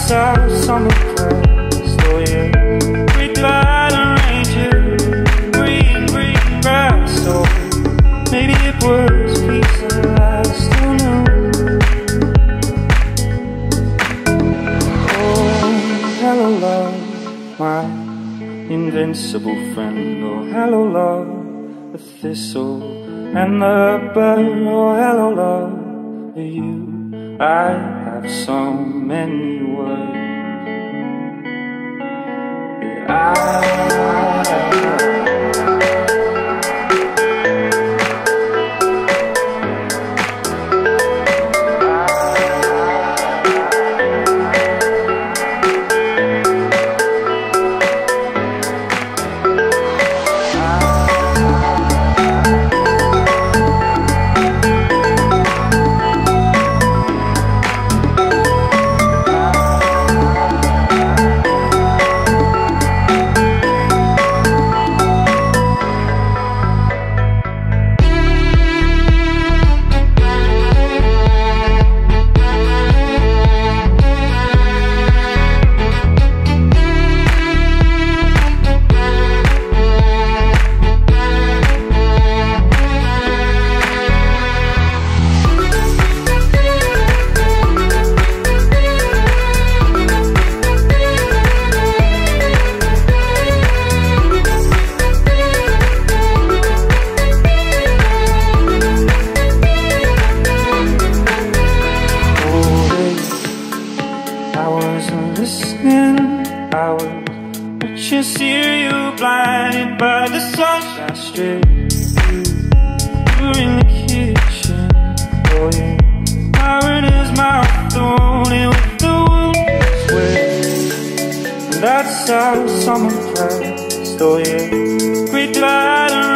That's how summer passed, oh yeah. Great Valley Ranger, green, green grass, oh. Maybe it was peace at last, who knew? Oh, hello love, my invincible friend. Oh, hello love, the thistle and the bird. Oh, hello love, you. I have so many words. I was just here, you blinded by the sunshine strip. You were in the kitchen, oh yeah. Marina's mouth only with the wound sweat. And that's how summer passed, oh yeah. Great light